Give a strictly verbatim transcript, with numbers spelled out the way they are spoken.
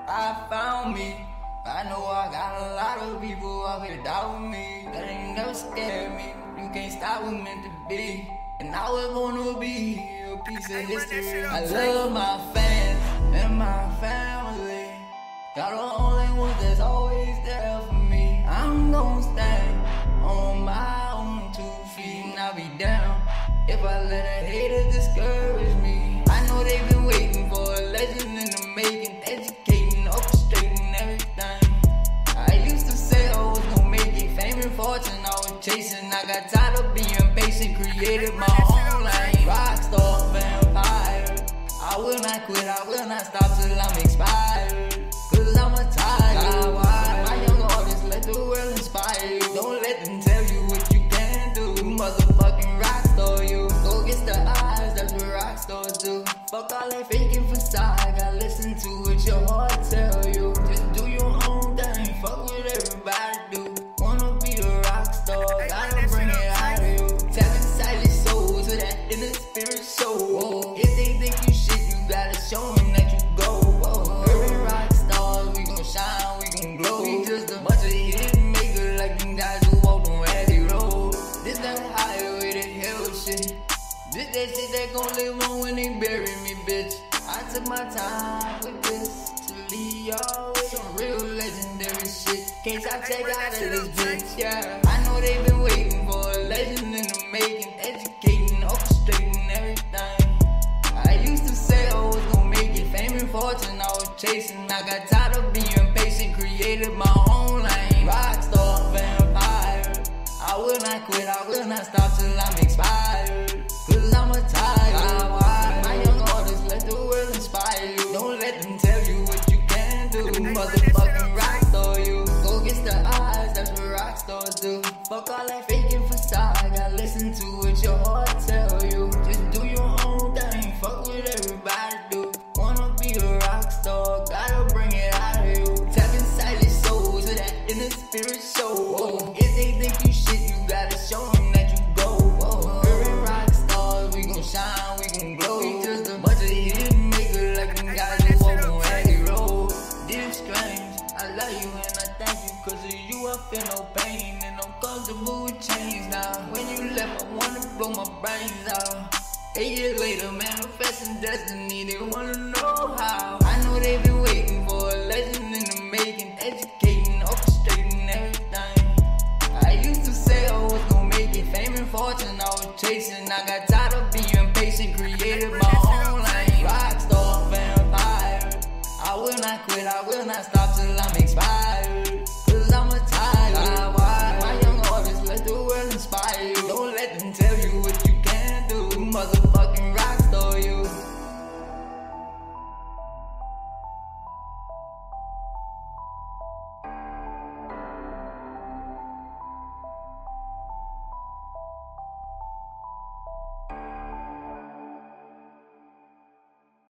I found me. I know I got a lot of people out here doubt me. That ain't never scared me. You can't stop what meant to be. And now it's gonna be a piece of history. I love my fans and my family. Y'all the only ones that's always there for me. I'm gonna stand on my own two feet and I'll be down if I let a hater discourage me. I know they've been waiting for a legend in the making, educating, orchestrating everything. I used to say I was gonna make it, fame and fortune I was chasing. I got tired of being patient, created my own lane. Rockstar, vampire, I will not quit, I will not stop till I'm expired. Cause I'm a tiger, my young artists, let the world inspire you. Don't let them tell you what you can do. You motherfucking rockstar, you. Go get the eyes, that's what rockstars do. Fuck all that faking facade, gotta listen to what your heart tell you. Just do your own thing, fuck what everybody do. Wanna be a rockstar, gotta bring it out of you. Tap inside your soul to that inner spirit soul. Whoa. If they think you shit, you gotta show them that you go. Whoa. Every rockstar, we gon' shine, we gon' glow. We just a bunch of hit makers like them guys who walk on Abbey road. This that highway to hell shit. This that shit that gon' live on when they bury me, bitch. I took my time with this to leave y'all with some real legendary shit. Can't stop check out of this bitch, yeah. I know they've been waiting for a legend in the making, educating, orchestrating everything. I used to say I was gonna make it, fame and fortune I was chasing. I got tired of being patient, created my own lane. Rockstar, vampire, I will not quit, I will not stop till I'm expired. Cause I'm a tiger, my young artists, let the world inspire you. Don't let them tell you what you can do. Motherfucking rockstar, you. Go get the eyes, that's what rockstars do. Fuck all that faking facade, gotta listen to what your heart tell you. Just do your own thing, fuck what everybody do. Wanna be a rockstar, gotta bring it out of you. Tap inside your soul to that inner spirit soul. Whoa. If they think you shit, you gotta show them that you go. Whoa. Every rockstar, we gon' shine, we gon' glow. We just a bunch of hit makers like them guys who walk on Abbey road. This strange, I love you and I thank you. Cause of you I feel no pain and I'm comfortable with change now. When you left I wanna blow my brains out. Eight years later, manifesting destiny, they wanna know how. I know they've been waiting for a legend in the making, educating, orchestrating everything. I used to say I was gonna make it, fame and fortune I was chasing. I got tired of being patient, created my own lane. Rockstar, vampire, I will not quit, I will not stop till I'm expired. Cause I'm a tiger.